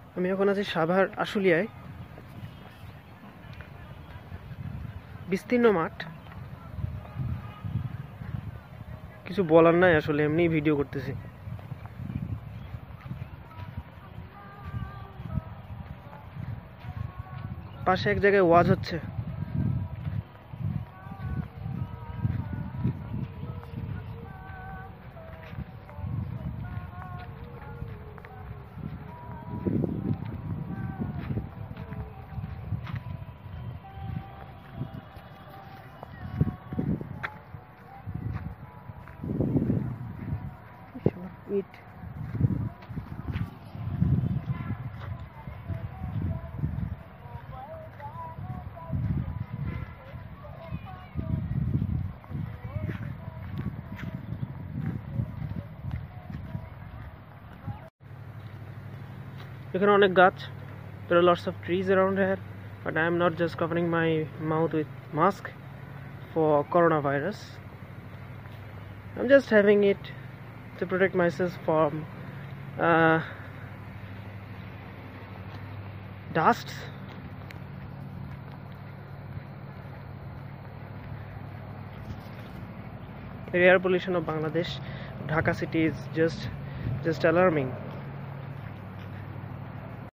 আমি এখন আছি সাভার আশুলিয়ায়। বিস্তীর্ণ মাঠ, কিছু বলার নাই আসলে, এমনি ভিডিও করতেছি। পাশে এক জায়গায় ওয়াজ হচ্ছে। ইট এখানে অনেক গাছ। There are lots of trees around here, but I am not just covering my mouth with mask for coronavirus. I'm just having it to protect myself from dust. The air pollution of Bangladesh, Dhaka city is just alarming.